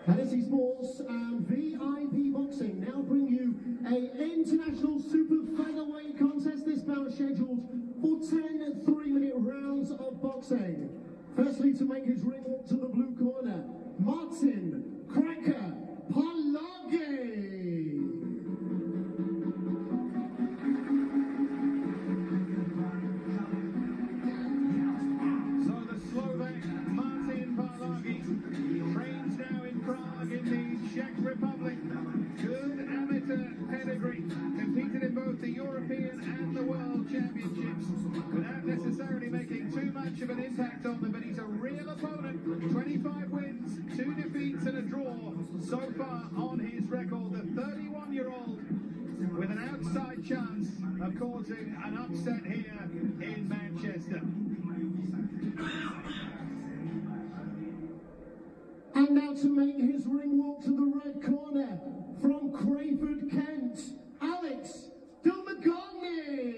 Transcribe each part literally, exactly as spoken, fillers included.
Fantasy Sports and V I P Boxing now bring you a international super featherweight contest. This bout scheduled for ten three-minute rounds of boxing. Firstly, to make his ring walk to the blue corner, Martin "Cracker" Parlagi. So the Slovak Martin Parlagi trains now in Prague in the Czech Republic. Good amateur pedigree, competed in both the European and the World Championships without necessarily making too much of an impact on them, but he's a real opponent. twenty-five wins, two defeats and a draw so far on his record. The thirty-one-year-old with an outside chance of causing an upset here in Manchester. And now to make his ring walk to the red corner, from Crayford, Kent, Alex Dilmaghani.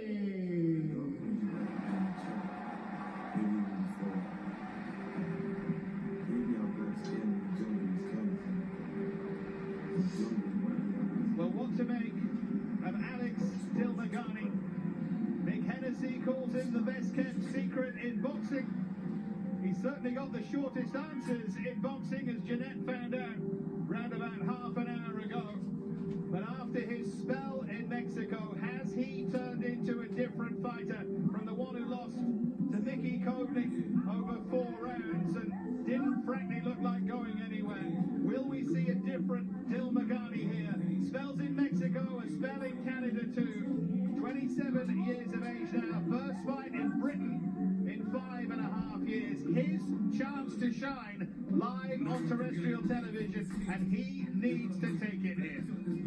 Well, what to make of Alex Dilmaghani? Nick Hennessy calls him the best kept secret in boxing. He's certainly got the shortest answers in boxing, as Jeanette found out round about half an hour ago. But after his spell in Mexico, has he turned into a different fighter from the one who lost to Mickey Kovnik over four rounds and didn't frankly look like going anywhere? Will we see a different Dilmaghani here? Spells in Mexico, a spell in Canada too. twenty-seven years of age now, first fight in Britain in five and a half years. His chance to shine live on terrestrial television, and he needs to take it here.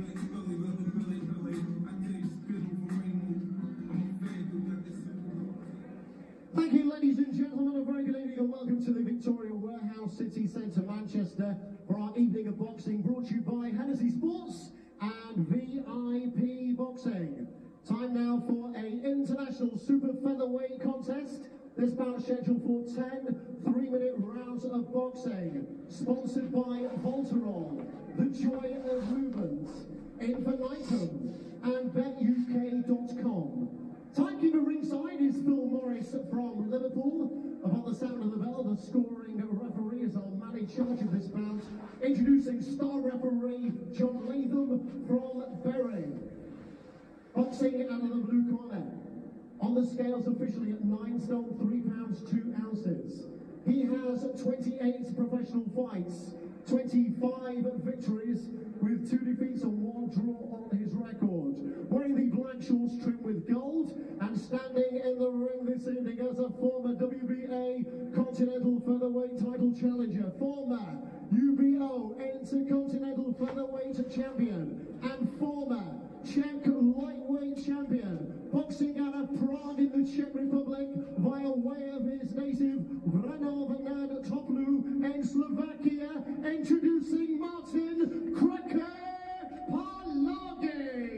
Thank you, ladies and gentlemen. A very good evening and welcome to the Victoria Warehouse City Centre, Manchester, for our evening of boxing, brought to you by Hennessy Sports and V I P Boxing. Time now for an international super featherweight contest. This bout scheduled for ten three-minute rounds of boxing. Sponsored by Voltarol, The Joy of Movement, Infinitum, and bet U K dot com. Timekeeper ringside is Phil Morris from Liverpool. Upon the sound of the bell, the scoring referee is our man in charge of this bout. Introducing star referee John Latham from Bury. Boxing out of the blue corner. On the scales officially at nine stone, three pounds, two ounces. He has twenty-eight professional fights, twenty-five victories, with two defeats and one draw on his record. Wearing the black shorts trimmed with gold, and standing in the ring this evening as a former W B A Continental Featherweight title challenger, former U B O Intercontinental Featherweight champion, and former Czech lightweight champion, boxing out of Prague in the Czech Republic via way of his native Vranov and Toplu in Slovakia, introducing Martin "Cracker" Parlagi.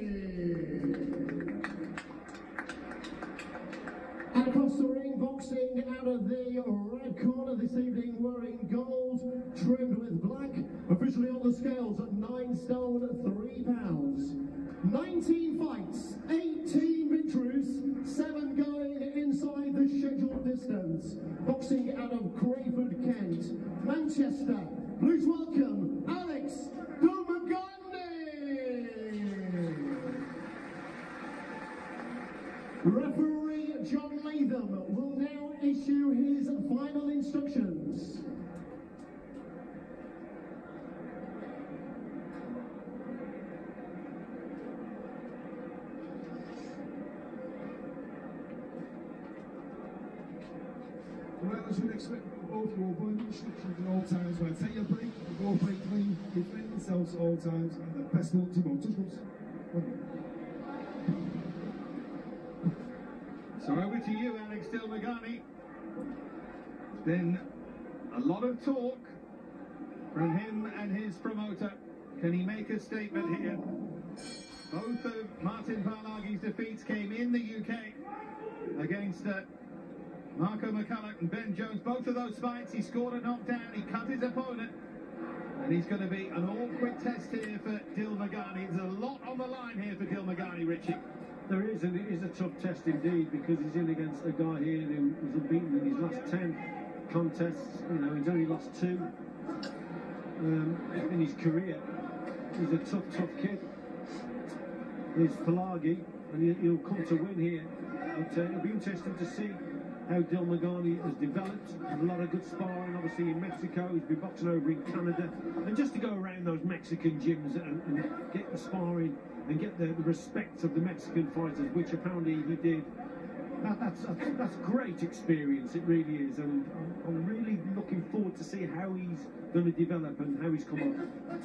And across the ring, boxing out of the red corner this evening, wearing gold trimmed with black, officially on the scales at nine stone, three pounds. nineteen fights, eighteen victories, seven going inside the scheduled distance. Boxing out of Crayford, Kent, Manchester. Please welcome Alex Dilmaghani. Referee John Latham will now issue his final instructions. Well, as you'd expect from both your body instructions at all times, when take your break, and go break clean, defend yourselves at all times, and the best luck to both. Touch gloves. So over to you, Alex Dilmaghani. It's been a lot of talk from him and his promoter. Can he make a statement here? Both of Martin Parlagi's defeats came in the U K against uh, Marco McCulloch and Ben Jones. Both of those fights, he scored a knockdown, he cut his opponent. And he's going to be an awkward test here for Dilmaghani. There's a lot on the line here for Dilmaghani, Richie. There is, and it is a tough test indeed, because he's in against a guy here who was unbeaten in his last ten contests. You know, he's only lost two um, in his career. He's a tough, tough kid. Here's Parlagi, and he, he'll come to win here. But uh, it'll be interesting to see how Dilmaghani has developed. A lot of good sparring, obviously, in Mexico. He's been boxing over in Canada. And just to go around those Mexican gyms and, and get the sparring and get the, the respect of the Mexican fighters, which apparently he did. That, that's a, that's great experience, it really is, and I'm, I'm really looking forward to see how he's going to develop and how he's come up.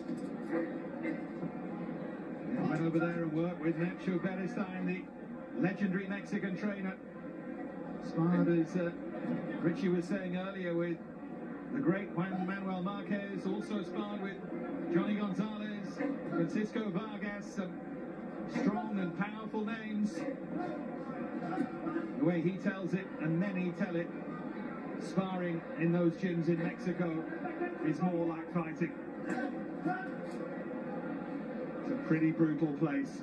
He went over there and worked with Nacho Beristain, the legendary Mexican trainer. Sparred, as uh, Richie was saying earlier, with the great Juan Manuel Marquez, also sparred with Johnny Gonzalez, Francisco Vargas, some strong and powerful names. The way he tells it, and many tell it, sparring in those gyms in Mexico is more like fighting. It's a pretty brutal place.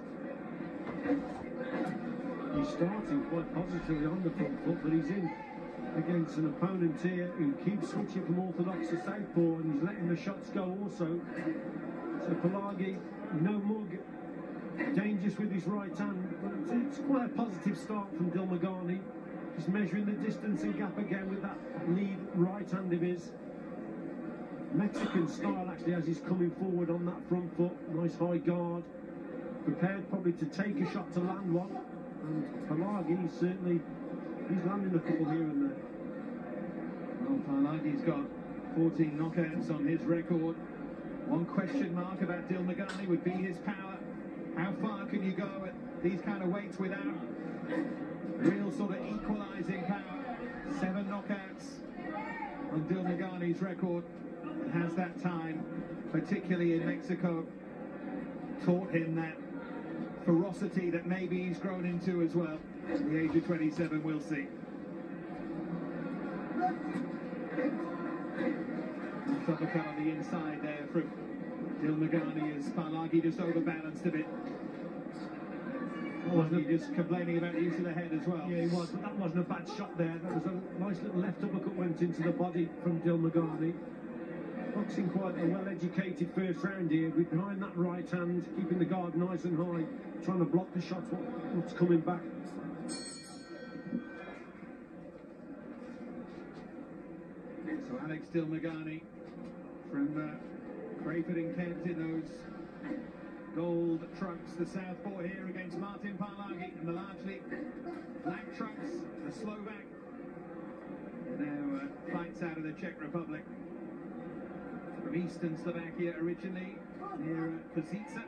He's starting quite positively on the front foot, but he's in against an opponent here who keeps switching from orthodox to southpaw, and he's letting the shots go also. So Parlagi, no mug, dangerous with his right hand, but it's, it's quite a positive start from Dilmaghani. Just measuring the distance and gap again with that lead right hand of his. Mexican style actually, as he's coming forward on that front foot. Nice high guard, prepared probably to take a shot to land one. And Parlagi certainly, he's landing a couple here and there. Well, Parlagi's got fourteen knockouts on his record. One question mark about Dilmaghani would be his power. How far can you go at these kind of weights without real sort of equalising power? Seven knockouts on Dilmaghaни's record. It has that time, particularly in Mexico, taught him that ferocity that maybe he's grown into as well. At the age of twenty-seven, we'll see. Uppercut on the inside there from Dilmaghani as Parlagi just overbalanced a bit. Wasn't he just complaining about the use of the head as well? Yeah, he was, but that wasn't a bad shot there. That was a nice little left uppercut went into the body from Dilmaghani. Boxing quite a well-educated first round here, with behind that right hand, keeping the guard nice and high, trying to block the shots, what, what's coming back. So Alex Dilmaghani from uh, Crayford in Kent in those gold trucks, the southpaw here against Martin Parlagi, and the largely black trucks, the Slovak. Now uh, fights out of the Czech Republic. From eastern Slovakia originally, near uh, Kozice.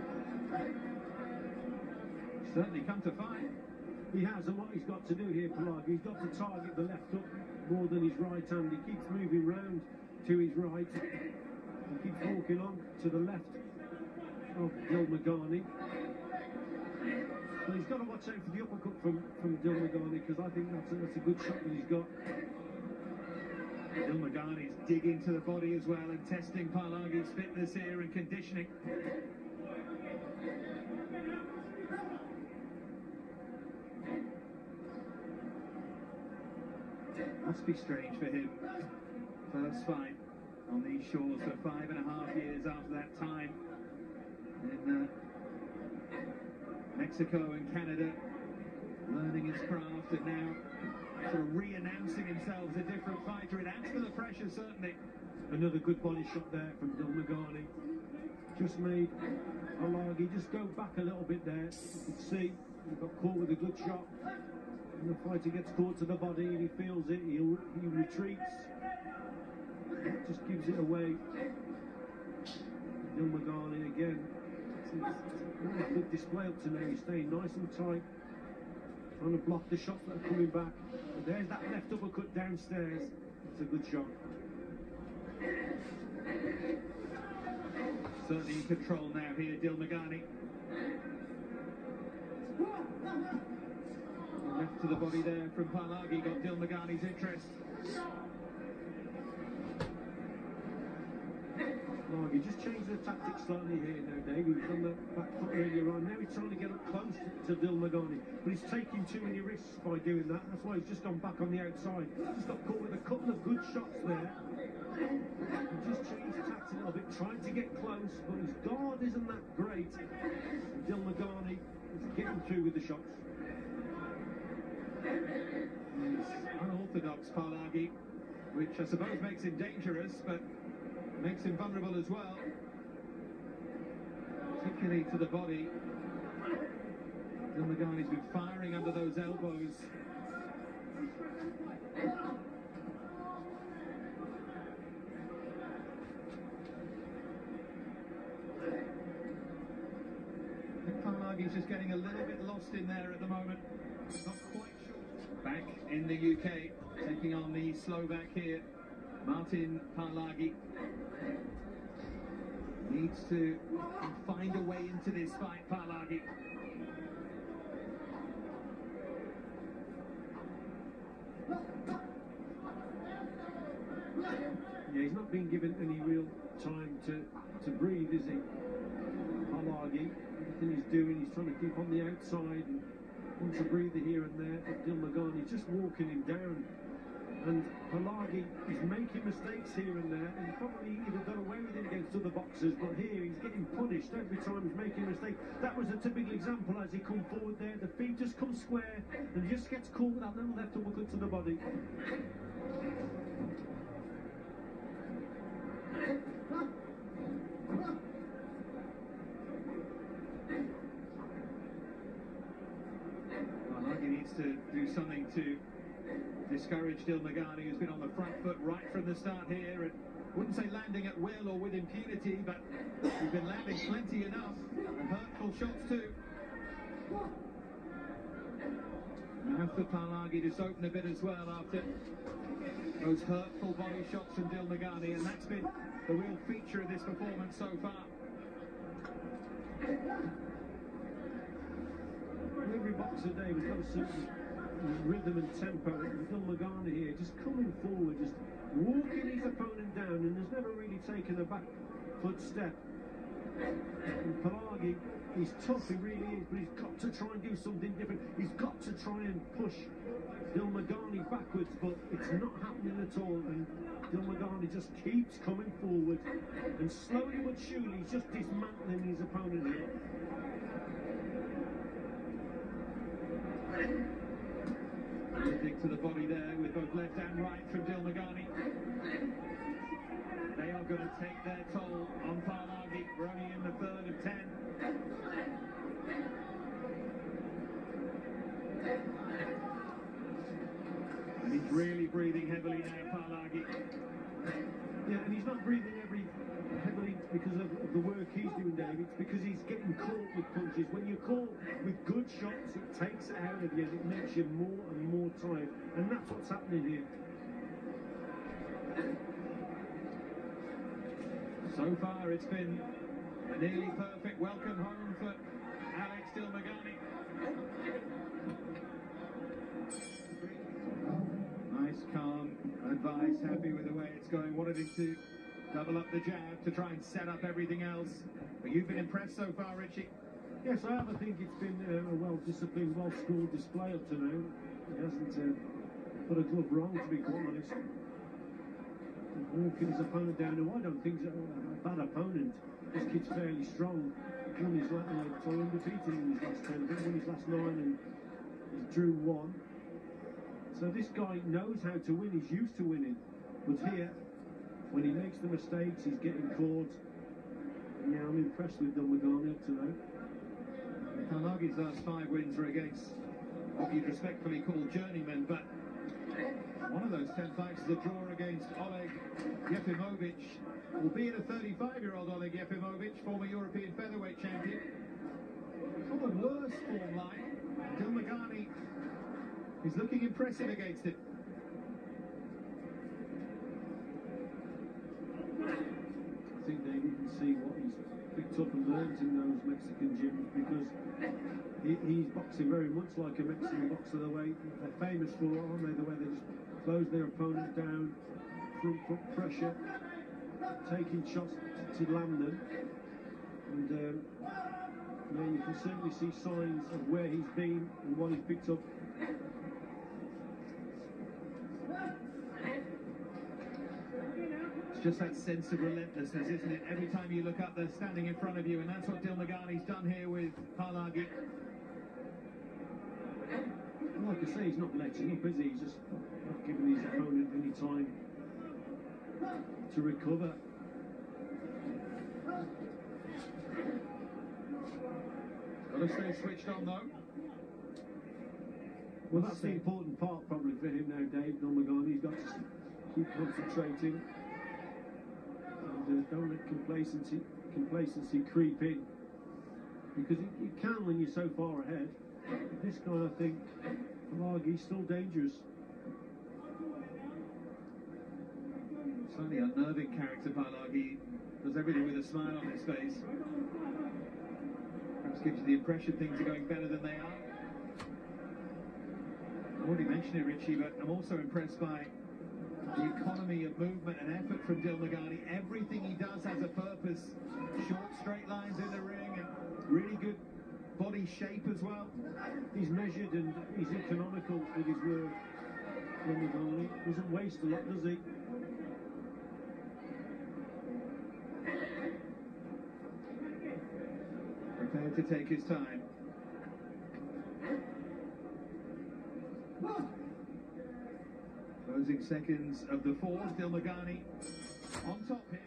Certainly come to fight. He has, and what he's got to do here, Parlagi, he's got to target the left hook more than his right hand. He keeps moving round to his right. He keeps walking on to the left of Dilmaghani. So he's got to watch out for the uppercut from, from Dilmaghani, because I think that's a, that's a good shot that he's got. Dilmaghani's digging to the body as well and testing Parlagi's fitness here and conditioning. Must be strange for him. First fight on these shores for five and a half years after that time in uh, Mexico and Canada, learning his craft, and now sort of re-announcing himself as a different fighter. It adds to the pressure, certainly. Another good body shot there from Dilmaghani. Just made Parlagi just go back a little bit there. You can see he got caught with a good shot. And the fighter gets caught to the body and he feels it, he, he retreats. Just gives it away. Dilmaghani again. It's, it's a good display up to now. He's staying nice and tight, trying to block the shots that are coming back. But there's that left uppercut downstairs. It's a good shot. Certainly in control now here, Dilmaghani. Left to the body there from Parlagi got Dilmaghani's interest. Parlagi Parlagi just changed the tactics slightly here now, Dave. He was on the back foot earlier on. Now he's trying to get up close to Dilmaghani, but he's taking too many risks by doing that. That's why he's just gone back on the outside. Just got caught with a couple of good shots there. He just changed tactics a little bit, trying to get close, but his guard isn't that great. And Dilmaghani is getting through with the shots. He's unorthodox, Parlagi, which I suppose makes him dangerous, but makes him vulnerable as well, particularly to the body. Dilmaghani's been firing under those elbows. Parlagi's just getting a little bit lost in there at the moment. Not quite sure. Back in the U K, taking on the Slovak here, Martin Parlagi. Needs to find a way into this fight, Parlagi. Yeah, he's not being given any real time to, to breathe, is he? Parlagi, everything he's doing, he's trying to keep on the outside and wants a breather here and there, but Dilmaghani's just walking him down. And Parlagi is making mistakes here and there, and probably he'd have got away with it against other boxers, but here he's getting punished every time he's making a mistake. That was a typical example as he come forward there. The feet just come square, and he just gets caught with that little left uppercut to the body. Parlagi needs to do something to discourage Dilmaghani, who's been on the front foot right from the start here, and wouldn't say landing at will or with impunity, but he's been landing plenty enough, and hurtful shots too. Now for Parlagi to open a bit as well after those hurtful body shots from Dilmaghani, and that's been the real feature of this performance so far. Every boxer today has got a certain rhythm and tempo, and Dilmaghani here just coming forward, just walking his opponent down, and has never really taken a back foot step. And Parlagi, he's tough, he really is, but he's got to try and do something different. He's got to try and push Dilmaghani backwards, but it's not happening at all, and Dilmaghani just keeps coming forward, and slowly but surely he's just dismantling his opponent here. A dig to the body there with both left and right from Dilmaghani. They are going to take their toll on Parlagi. We're only in the third of ten. And he's really breathing heavily now, Parlagi. Yeah, and he's not breathing every heavily because of, of the work he's doing, David. It's because he's getting caught with punches. When you're caught with good shots, it takes it out of you, and it makes you more and more tired. And that's what's happening here. So far, it's been a nearly perfect welcome home for Alex Dilmaghani. Nice, calm advice, happy with the way it's going. Wanted him to double up the jab to try and set up everything else. But you've been impressed so far, Richie? Yes, I have. I think it's been uh, a well-disciplined, well-scored display up to now. He hasn't uh, put a glove wrong, to be quite honest. He's walking his opponent down, who I don't think is a, a bad opponent. This kid's fairly strong. He won his last, uh, so undefeated in his last ten. He won his last nine and he's drew one. So this guy knows how to win. He's used to winning. But here, when he makes the mistakes, he's getting caught. And yeah, I'm impressed with Dilmaghani up to now. Parlagi's last five wins were against what you'd respectfully call journeymen, but one of those ten fights is a draw against Oleg Yefimovic, albeit a thirty-five-year-old Oleg Yefimovic, former European featherweight champion. On the worst form line, Dilmaghani is looking impressive against it. I think Dave, you can see what he's picked up and learned in those Mexican gyms, because he, he's boxing very much like a Mexican boxer. The way they're famous for, aren't they? The way they just close their opponent down, front foot pressure, taking shots, to London, and um, yeah, you can certainly see signs of where he's been and what he's picked up. It's just that sense of relentlessness, isn't it? Every time you look up, they're standing in front of you, and that's what Dilmaghani's done here with Parlagi. Like I say, he's not letting up, is he? He's just not giving his opponent any time to recover. Got to stay switched on, though. Well, that's the important part probably for him now, Dave Dilmaghani. He's got to keep concentrating and uh, don't let complacency complacency creep in, because you, you can when you're so far ahead. This guy, I think, Parlagi's still dangerous. Certainly unnerving character, Parlagi. Does everything with a smile on his face. Perhaps gives you the impression things are going better than they are. I already mentioned it, Richie, but I'm also impressed by the economy of movement and effort from Dilmaghani. Everything he does has a purpose. Short, straight lines in the ring, and really good body shape as well. He's measured and he's economical with his work. Dilmaghani doesn't waste a lot, does he? Prepared to take his time. Closing seconds of the fourth, Dilmaghani on top here.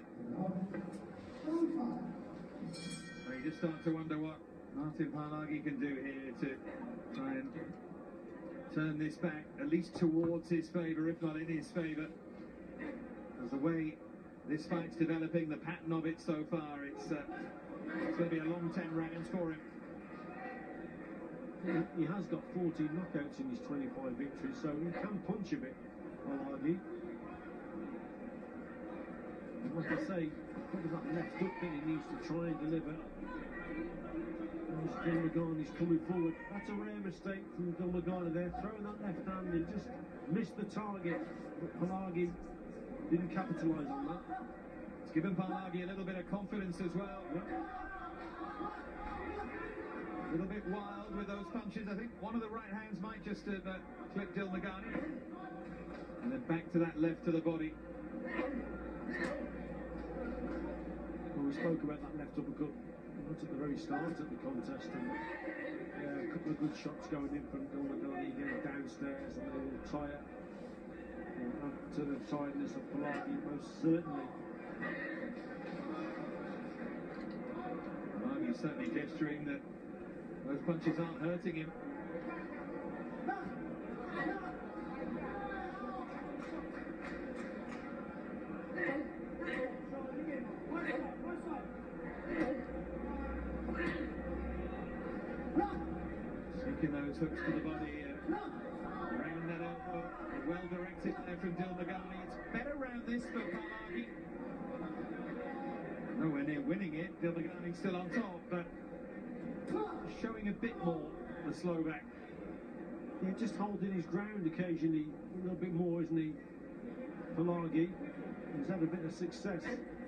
Well, you just start to wonder what Martin Parlagi can do here to try and turn this back, at least towards his favour, if not in his favour. As the way this fight's developing, the pattern of it so far, it's, uh, it's going to be a long ten rounds for him. He, he has got fourteen knockouts in his twenty-five victories, so he can punch a bit, Parlagi. Like I say, probably that left hook that he needs to try and deliver. And Dilmaghani's coming forward. That's a rare mistake from Dilmaghani there, throwing that left hand and just missed the target. But Parlagi didn't capitalise on that. It's given Parlagi a little bit of confidence as well. Yep. A little bit wild with those punches. I think one of the right hands might just have uh, clipped Dilmaghani. And then back to that left to the body. Well, we spoke about that left uppercut at the very start of the contest, and uh, a couple of good shots going in from Dilmaghani again downstairs, and they will tire uh, up to the tiredness of Parlagi, most certainly. Parlagi's certainly gesturing that those punches aren't hurting him. Seeking those hooks to the body, uh, around that elbow, well directed there from Dilmaghani. It's better round this for Parlagi. Nowhere near winning it. Dilmaghani's still on top, but showing a bit more, the slow back. Yeah, just holding his ground occasionally, a little bit more, isn't he? Parlagi, he's had a bit of success.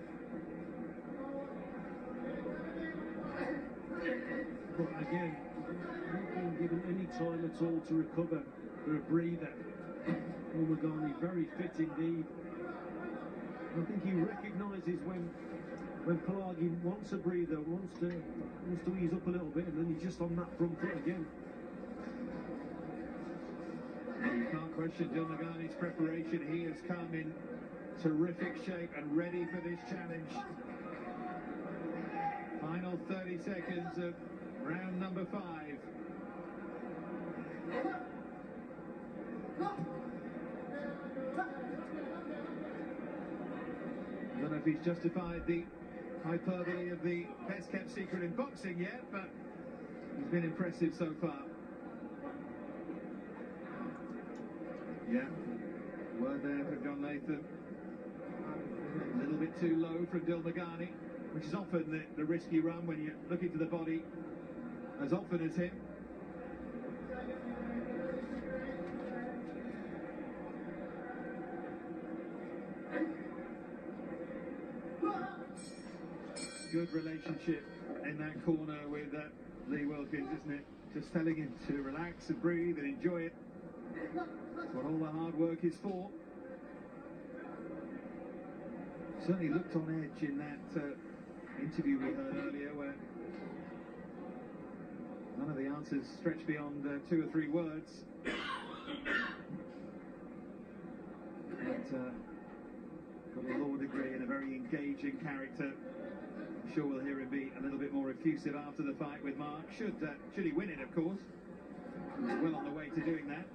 But again, not being given any time at all to recover for a breather. Dilmaghani very fit indeed. I think he recognises when when Parlagi wants a breather, wants to wants to ease up a little bit, and then he's just on that front foot again. You can't question Dilmaghani's preparation. He has come in terrific shape and ready for this challenge. Final thirty seconds of round number five. I don't know if he's justified the hyperbole of the best kept secret in boxing yet, but he's been impressive so far. Yeah, word there from John Latham. A little bit too low from Dilmaghani, which is often the, the risky run when you're looking to the body as often as him. good relationship in that corner with uh, Lee Wilkins, isn't it? Just telling him to relax and breathe and enjoy it. That's what all the hard work is for. Certainly looked on edge in that uh, interview we heard earlier, where none of the answers stretch beyond uh, two or three words. But uh, got a law degree and a very engaging character. I'm sure we'll hear him be a little bit more effusive after the fight with Mark. Should uh, should he win it, of course. He's well on the way to doing that.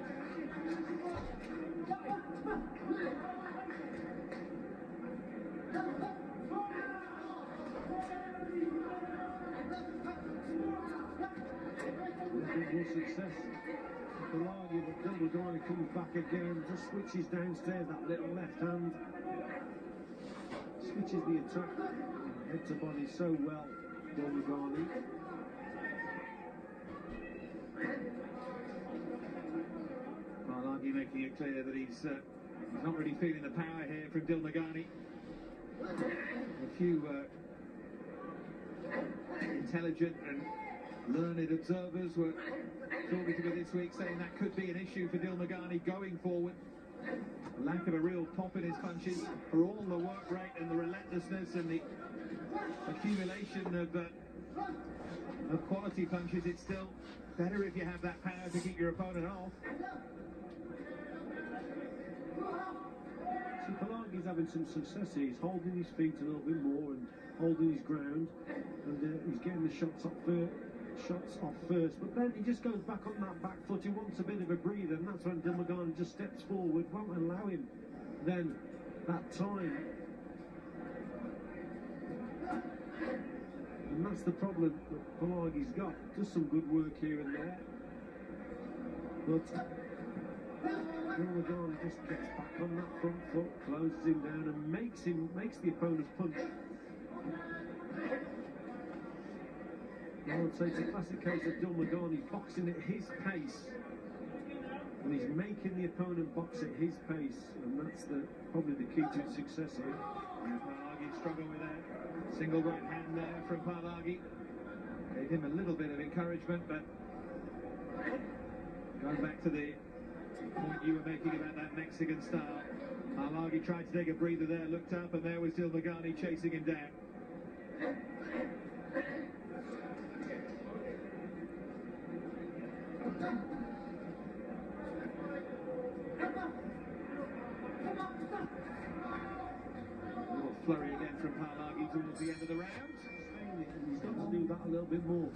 More success. Parlagi, but Dilmaghani comes back again, just switches downstairs that little left hand, switches the attack, head to body so well, Dilmaghani. Parlagi making it clear that he's, uh, he's not really feeling the power here from Dilmaghani. A few uh, intelligent and learned observers were talking to me this week, saying that could be an issue for Dilmaghani going forward. Lack of a real pop in his punches, for all the work rate and the relentlessness and the accumulation of, uh, of quality punches. It's still better if you have that power to keep your opponent off. See, Parlagi's having some success here. He's holding his feet a little bit more and holding his ground, and uh, he's getting the shots off first. shots off first, but then he just goes back on that back foot. He wants a bit of a breather, and that's when Dilmaghani just steps forward, won't allow him then that time. And that's the problem that Parlagi's got. Does some good work here and there, but Dilmaghani just gets back on that front foot, closes him down, and makes him makes the opponent punch. I would say it's a classic case of Dilmaghani boxing at his pace, and he's making the opponent box at his pace, and that's the probably the key to success here. Yeah, Parlagi struggled with that single right hand there from Parlagi. Gave him a little bit of encouragement, but going back to the point you were making about that Mexican style, Parlagi tried to take a breather there, looked up, and there was Dilmaghani chasing him down. A little flurry again from Parlagi towards the end of the round. He's got to do that a little bit more.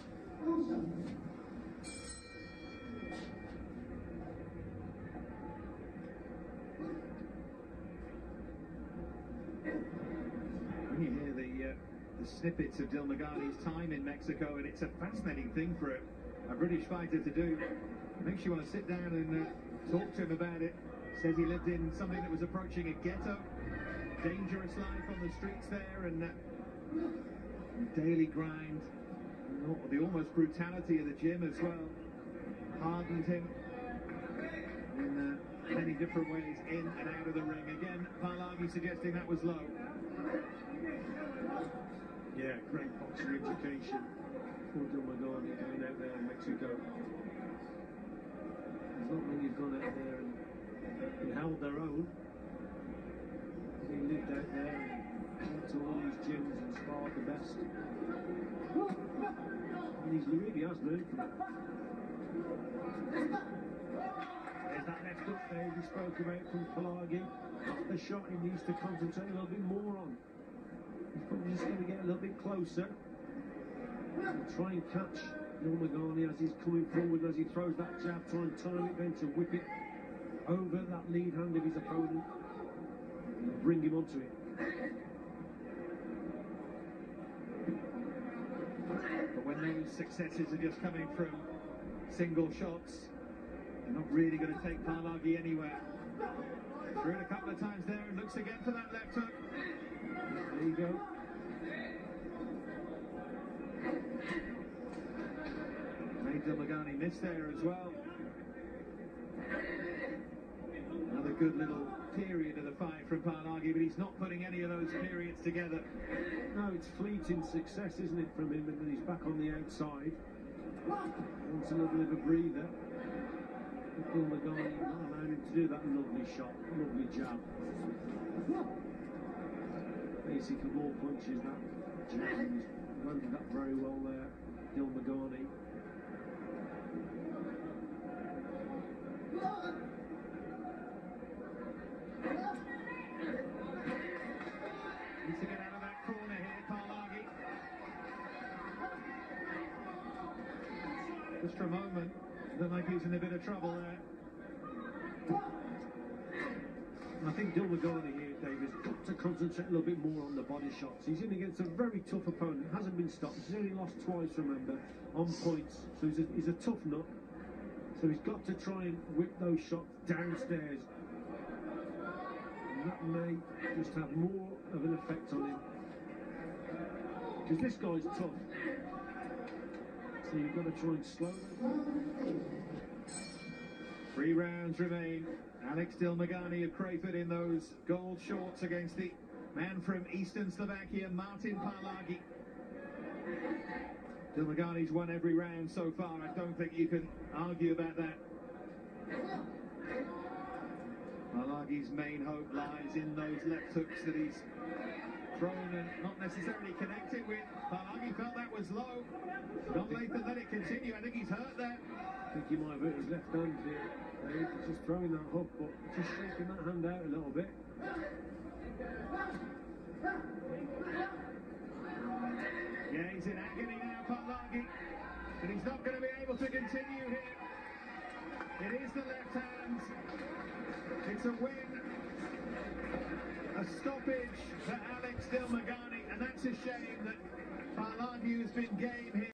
When you hear the, uh, the snippets of Dilmaghani's time in Mexico, and it's a fascinating thing for a, a British fighter to do. It makes you want to sit down and uh, talk to him about it. Says he lived in something that was approaching a ghetto. Dangerous life on the streets there, and uh, daily grind. The almost brutality of the gym as well hardened him in uh, many different ways, in and out of the ring. Again, Parlagi suggesting that was low. Yeah, great boxing education for Dilmaghani going out there in Mexico. There's not many who've gone out there and, and held their own. He lived out there and went to all these gyms and sparred the best. And he's really has learned from it. There's that left hook there we spoke about from Parlagi. That's the shot he needs to concentrate a little bit more on. He's probably just going to get a little bit closer and try and catch Dilmaghani as he's coming forward, as he throws that jab, try and time it then to whip it over that lead hand of his opponent and bring him onto it. But when those successes are just coming from single shots, they're not really going to take Parlagi anywhere. Threw it a couple of times there and looks again for that left hook. There you go. Made Dilmaghani miss there as well. Another good little period of the fight from Parlagi, but he's not putting any of those periods together. No, it's fleeting success, isn't it, from him, and then he's back on the outside. Wants a little bit of a breather. Dilmaghani not allowing him to do that lovely shot, lovely jab. Basically more punches, that jab, and he's landed that very well there, Dilmaghani. Needs to get out of that corner here, Parlagi. Just for a moment, looked like he's in a bit of trouble there. I think Dilmaghani here, David, has got to concentrate a little bit more on the body shots. He's in against a very tough opponent, hasn't been stopped. He's only lost twice, remember, on points. So he's a, he's a tough nut. So he's got to try and whip those shots downstairs. And that may just have more of an effect on him. Because this guy's tough. So you've got to try and slow him. Three rounds remain. Alex Dilmaghani of Crayford in those gold shorts against the man from Eastern Slovakia, Martin Parlagi. Dilmaghani's won every round so far. I don't think you can argue about that. Parlagi's main hope lies in those left hooks that he's thrown and not necessarily connected with. Parlagi felt that was low. Don Lathan let it continue. I think he's hurt there. I think he might have hurt his left hand here. He's just throwing that hook, but just shaking that hand out a little bit. Yeah, he's in agony now, Parlagi, but he's not going to be able to continue here. It is the left hand. It's a win. A stoppage for Alex Dilmaghani, and that's a shame that Parlagi has been game here.